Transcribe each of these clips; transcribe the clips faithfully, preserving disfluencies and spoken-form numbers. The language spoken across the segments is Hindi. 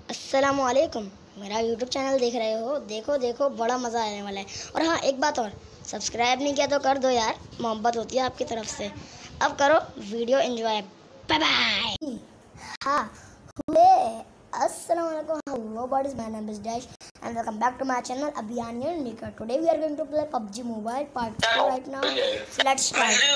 अस्सलामुअलैकुम। मेरा यूट्यूब चैनल देख रहे हो, देखो देखो बड़ा मज़ा आने वाला है। और हाँ, एक बात और, सब्सक्राइब नहीं किया तो कर दो यार, मोहब्बत होती है आपकी तरफ से। अब करो वीडियो एंजॉय। Bye bye. हाँ, अस्सलामुअलैकुम। Hello buddies, my name is Dash and welcome back to my channel Abyyanier Nicker. Today we are going to play P U B G Mobile Part two right now. So let's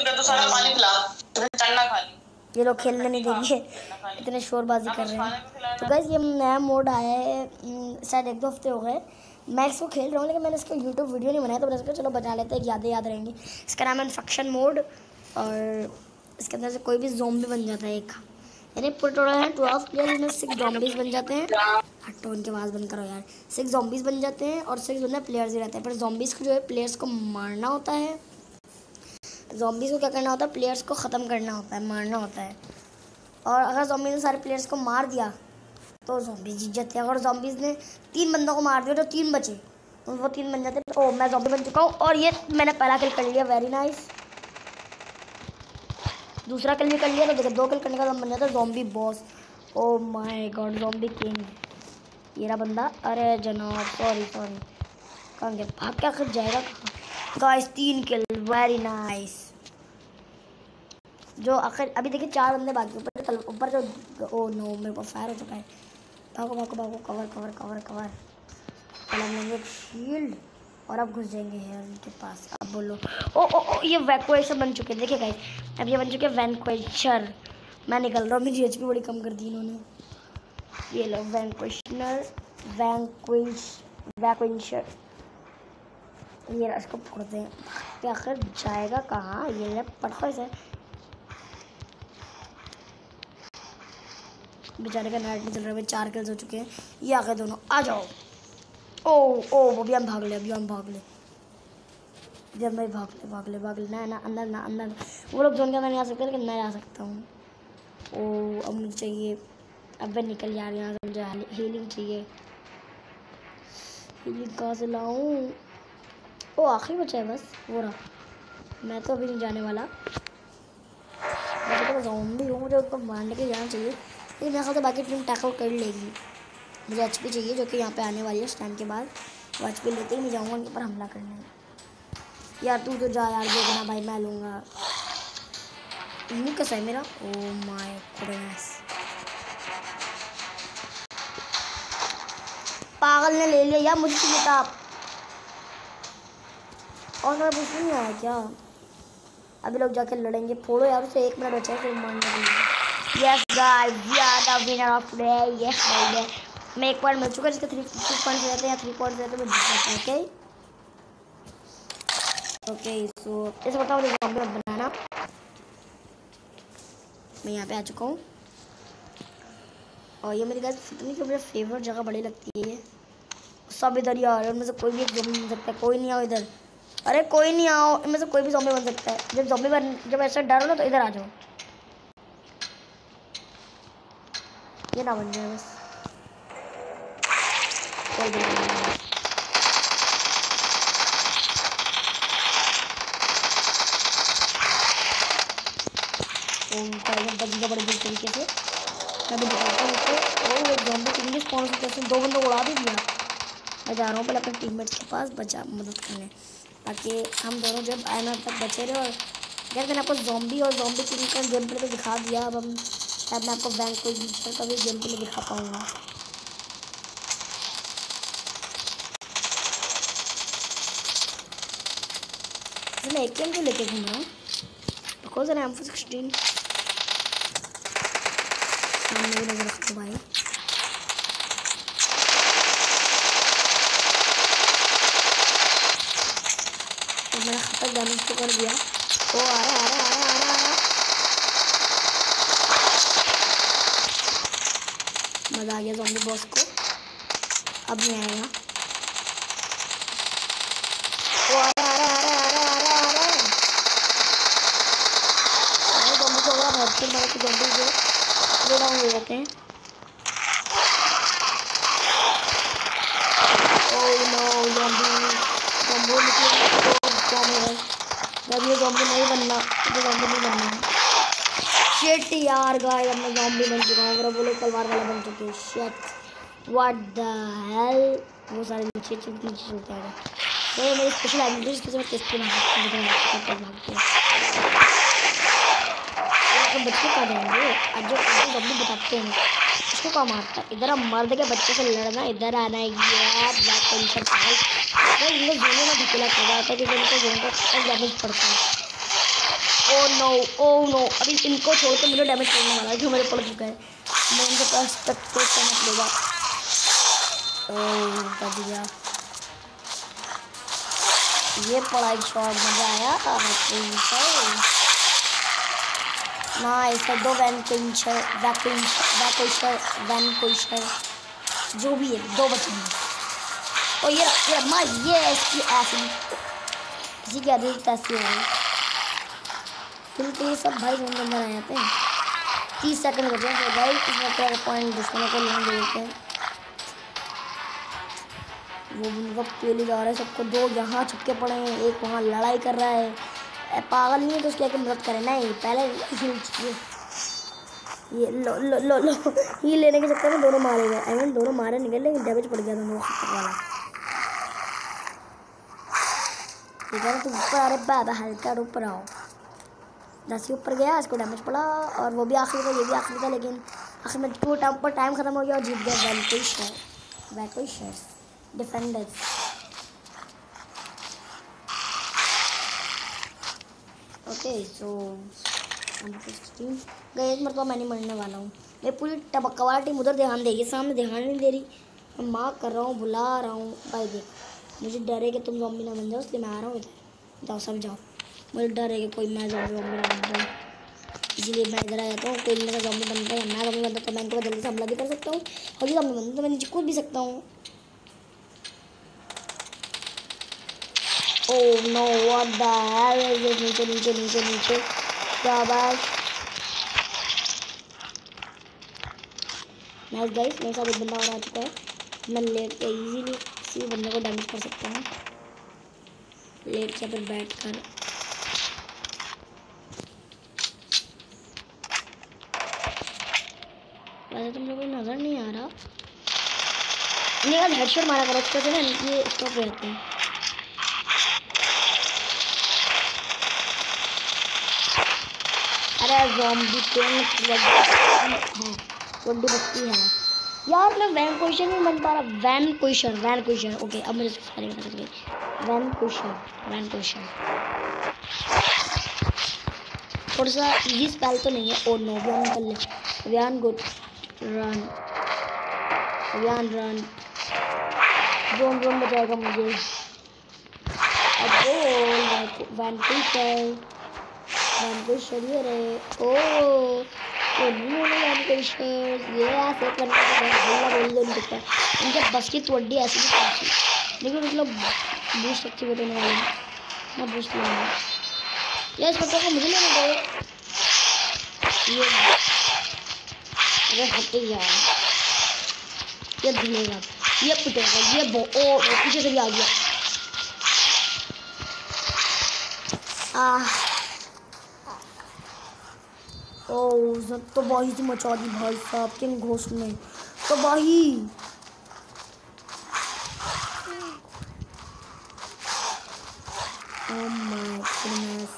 start. ये लोग खेलने नहीं देंगे, इतने शोरबाजी कर रहे हैं। तो गाइस ये नया मोड आया है, शायद एक दो हफ्ते हो गए। मैं इसको खेल रहा हूँ, लेकिन मैंने इसका यूट्यूब वीडियो नहीं बनाया, तो मैंने सोचा चलो बता लेते हैं, यादें याद रहेंगी। इसका नाम है इन्फेक्शन मोड, और इसके अंदर से कोई भी ज़ॉम्बी बन जाता है एक, यानी पूरे टोटल है ट्वेल्व प्लेयर्स में सिक्स ज़ॉम्बीज़ बन जाते हैं। हटो, उनके आवाज़ बंद करो यार। सिक्स ज़ॉम्बीज़ बन जाते हैं और सिक्स बंदे प्लेयर्स ही रहते हैं। पर ज़ॉम्बीज़ को जो है प्लेयर्स को मारना होता है। ज़ॉम्बीज़ को क्या करना होता है, प्लेयर्स को ख़त्म करना होता है, मारना होता है। और अगर ज़ॉम्बीज़ ने सारे प्लेयर्स को मार दिया तो ज़ॉम्बीज़ जीत जाते हैं। अगर ज़ॉम्बीज़ ने तीन बंदों को मार दिया तो तीन बचे, तो वो तीन बन जाते हैं। ओह, मैं ज़ॉम्बी बन चुका हूँ और ये मैंने पहला किल कर लिया, वेरी नाइस। दूसरा किल भी कर लिया, तो देखो दो किल करने का बन जाता है zombie boss. Oh my God, zombie king ये रहा बंदा। अरे जनाब, सॉरी सॉरी, कहाँ गया, भाग क्या कर जाएगा कहाँ। गाइस तीन किल, वेरी नाइस। जो आखिर अभी देखिए चार बंदे बाकी ऊपर ऊपर जो। ओ नो, मेरे को फायर हो चुका है। भागो भागो भागो, कवर कवर कवर कवर। पहले हम लेंगे शील्ड और अब घुस जाएंगे हेयर के पास। अब बोलो। ओ ओ ओ ये वैक्वेशर बन चुके हैं, देखिए गाइस, अब ये बन चुके हैं वैक्वेशर। मैं निकल रहा हूँ, मेरी एचपी बड़ी कम कर दी इन्होंने। ये लो वैक्वेशनर, वैक्वेश वैक्वेशर। ये इसको फोड़ते हैं, क्या आखिर जाएगा कहाँ ये पटखा से। बेचारे का नेट नहीं चल रहा है। चार किल्स हो चुके हैं, ये आ गए दोनों, आ जाओ। ओ ओ अभी हम भाग ले, अभी हम भाग ले, जब मैं भाग ले भाग ले भाग ले ना ना अंदर ना अंदर। वो लोग जोन के अंदर नहीं आ सकते, लेकिन मैं आ सकता हूँ। ओ अब मुझे चाहिए, अब मैं निकल जा रही हूँ, मुझे हीलिंग चाहिए। हीलिंग कहाँ से लाऊँ। ओ आखिरी बचा है बस, वो रहा। मैं तो अभी नहीं जाने वाला, वैसे तो ज़ॉम्बी हूँ, मुझे उनको मारने के जाना चाहिए, लेकिन मेरे ख्याल से बाकी टीम टैकल कर लेगी। मुझे एच पी चाहिए, जो कि यहाँ पे आने वाली है उस टाइम के बाद। वो एच पी लेते ही मैं जाऊँगा उनके ऊपर हमला करने। यार तू तो जा यार, देखना भाई मैं लूँगा। मुँह कैसा है मेरा, ओ माय गॉडनेस। पागल ने ले लिया यार, मुझे चाहिए था। और मेरा कुछ नहीं आया क्या। अभी लोग जाके लड़ेंगे, फोड़ो यार उसे, एक मिनट बचा है फिर मारने के लिए। Yes guys, we are the winner of today. Yes baby. मैं एक पॉइंट मिल चुका है, जिसके थ्री टू पॉइंट्स रहते हैं या थ्री पॉइंट्स रहते हैं, मैं जीत जाता हूँ। ओके ओके, सो इसे बताओ मुझे ज़ॉम्बी मत बनाना। मैं यहाँ पे आ चुका हूँ और ये मेरी गाइस इतनी कि मुझे फेवरेट जगह बड़ी लगती है। सब इधर ही आ रहे हैं, उनमें से कोई भी एक ज़ॉम्बी बन सकता है। कोई नहीं आओ इधर, अरे कोई नहीं आओ, इनमें से कोई भी ज़ॉम्बी बन सकता है। जब ज़ॉम्बी बन जब ऐसा डर हो ना, तो इधर आ जाओ। ये ना बन जाए बस, कोई भी नहीं। बंदा बड़े बुरी तरीके से मैं भी दिखाता हूँ उसको। और एक ज़ॉम्बी इंग्लिश कौन सी कैसे दो बंदों को उड़ा भी दिया। मैं जा रहा हूँ पहले अपने टीममेट्स के पास बचा मदद करने, ताकि हम दोनों जब आने तक बचे रहे। और यार मैंने आपको ज़ॉम्बी और ज़ॉम्बी किंग का गेम प्ले तो दिखा दिया, अब हम शायद मैं आपको बैंक कोई का भी गेम प्ले दिखा पाऊँगा। मैं एक गेम को लेके घूम रहा हूँ, बिकॉज एम फोर सिक्सटीन सामने भी नजर रखो भाई। तो मैंने खतर डैमेज तो कर दिया। ओ आ रहा आ रहा आ रहा आ रहा आ रहा मज़ा आ गया ज़ॉम्बी बॉस को, अब नहीं आएगा। ओ आ रहा आ रहा आ रहा आ रहा आ रहा आ रहा अरे ज़ॉम्बी को अगर बहुत से बड़े के ज़ॉम्बी जो स्लो डाउन हो जाते हैं। ओह नो, ज़ॉम्बी ज़ॉम्बी निकले जब ये ज़ॉम्बी नहीं बनना, तो ज़ॉम्बी नहीं बनना है। शिट यार गाइस, अब मैं ज़ॉम्बी बन चुका हूँ और वो लोग तलवार वाला बन चुके हैं। शिट व्हाट द हेल, वो सारे नीचे नीचे चलते हैं। तो ये मेरी स्पेशल एबिलिटी इसके साथ टेस्ट करना भागते हैं। तो बच्चे कहाँ जाएंगे? आज जो जब भी बताते हैं उसको कहाँ मारता है? इधर हम मर्द के बच्चे से लड़ना, इधर आना है यार बात टेंशन पागल। तो इनको जोनों में धकेला कर जाता है कि इनको जोन का डैमेज पड़ता है। ओ नो ओ नो, अभी इनको छोड़ के मुझे डैमेज करने वाला है जो मेरे पड़ चुका है। मैं इनके पास तक तो करना पड़ेगा। ओह बच गया, ये पढ़ाई शॉट मजा आया। नाइस, दो वैन पिंचर वैकुशर वैन कुशर जो भी है, दो बचे हैं। और ये ये माँ ये इसकी ऐसी किसी की आदत ऐसी हो गई। फिर ये सब भाई जोन के अंदर आ जाते हैं। तीस सेकंड बचे हैं भाई, इसमें क्या पॉइंट दुश्मनों को लेने दे देते हैं। वो उनको पेले जा रहे हैं, सबको दो यहाँ छक्के पड़े हैं, एक वहाँ लड़ाई कर रहा है। पागल नहीं है तो उसकी आके मदद करें, नहीं पहले ये ये लो लो लो लो ये लेने के चक्कर में दोनों मारे गए। आई मीन दोनों मारे निकल, लेकिन डैमेज पड़ गया दोनों वाला। ठीक है तुम ऊपर आ रहे बाबा, हल्का ऊपर आओ। दस ही ऊपर गया, इसको डैमेज पड़ा और वो भी आखिरी था, ये भी आखिरी था, लेकिन आखिर में टू टाइम पर टाइम खत्म हो गया और जीत गया वैनकुशर वैकुशर्स डिफेंडर्स। ओके सो गए इस मरतबा मैं नहीं मरने वाला हूँ। मैं पूरी टबकवा टीम उधर ध्यान देगी, सामने ध्यान नहीं दे रही। मैं मार्क कर रहा हूँ, बुला रहा हूँ भाई। देख मुझे डर है कि तुम ज़ॉम्बी ना बन जाओ, इसलिए मैं आ रहा हूँ इधर। जाओ सब जाओ, मुझे डर है कि कोई मैं ज़ॉम्बी वॉम्बी ना बन जाऊँ, इसीलिए मैं इधर आ जाता हूँ। कोई मेरा ज़ॉम्बी बनता है, मैं ज़ॉम्बी बनता तो मैं इनको जल्दी से हमला भी कर सकता हूँ, और ये ज़ॉम्बी बनता तो मैं नीचे कूद भी सकता हूँ। Oh no what the hell is this? नीचे नीचे नीचे नीचे शाबाश। नाइस गाइस, मेरे साथ एक बंदा और आ चुका है। मैं लेट के इजीली किसी बंदे को डैमेज कर सकता हूँ, लेट के फिर बैठ कर। वैसे तुम लोगों को नजर नहीं आ रहा, इन्हें बस हेडशॉट मारा करो उसके से ना, ये स्टॉप हो जाते हैं। अरे ज़ॉम्बी किंग है, बड्डी बस्ती है यार। मैं वैनकुशर नहीं बन पा रहा। वैनकुशर वैनकुशर ओके, अब मुझे सारे बता सकते हैं। वैनकुशर वैनकुशर थोड़ा सा इजी स्पेल तो नहीं है। ओ नो, अभियान निकल ले, Abhiyan good run, Abhiyan run. Zone zone बचाएगा मुझे। अब वैनकुशर वैनकुशर ये रहे। ओ वैनकुशर ये ऐसे करने का बोल दो, नहीं दिखता इनके बस की त्वड्डी ऐसी भी काफी, लेकिन मतलब बूस्ट एक्टिवेट होने वाले हैं ना, बूस्ट लेंगे ये इस बच्चे को मुझे लेने दो। ये अरे हटे यार, ये धुलेगा, ये पिटेगा, ये बो ओ पीछे से भी आ गया। आह ओह सब तबाही से मचा दी भाई साहब के घोस्ट में, तबाही। Oh my goodness.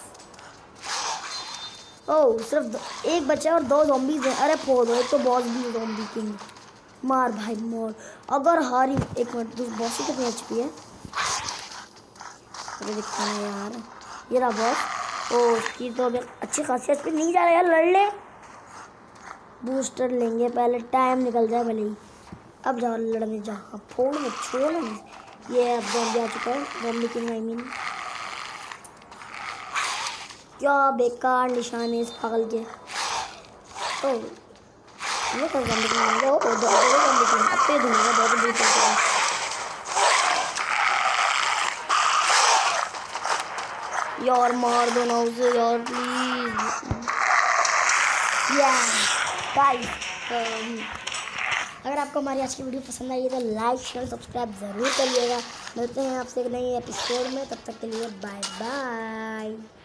ओह सिर्फ एक बचा और दो ज़ॉम्बीज़ हैं। अरे फोड़ दो, एक तो बॉस भी है ज़ॉम्बी किंग। मार भाई मार, अगर हारी। एक मिनट, तो बॉस की कितनी एचपी है? अरे दिखता है यार, ये रहा बॉस। ओ उसकी तो अभी अच्छी खासी एचपी नहीं जा रहा यार, लड़ ले। बूस्टर लेंगे पहले, टाइम निकल जाए भले ही। अब जाओ लड़ने जाओ, अब फोड़ में छोड़। ये अब ज़ॉम्बी आ चुका है, ज़ॉम्बी किंग आई मीन। क्या बेकार निशान है इस पागल के। ओ ये तो ज़ॉम्बी किंग है, ओ दो ज़ॉम्बी किंग अब पे दूंगा बहुत दूर चल रहा है यार। मार दो ना उसे यार प्लीज यार। गाइस अगर आपको हमारी आज की वीडियो पसंद आई है तो लाइक शेयर सब्सक्राइब ज़रूर करिएगा। मिलते हैं आपसे एक नई एपिसोड में, तब तक के लिए बाय बाय।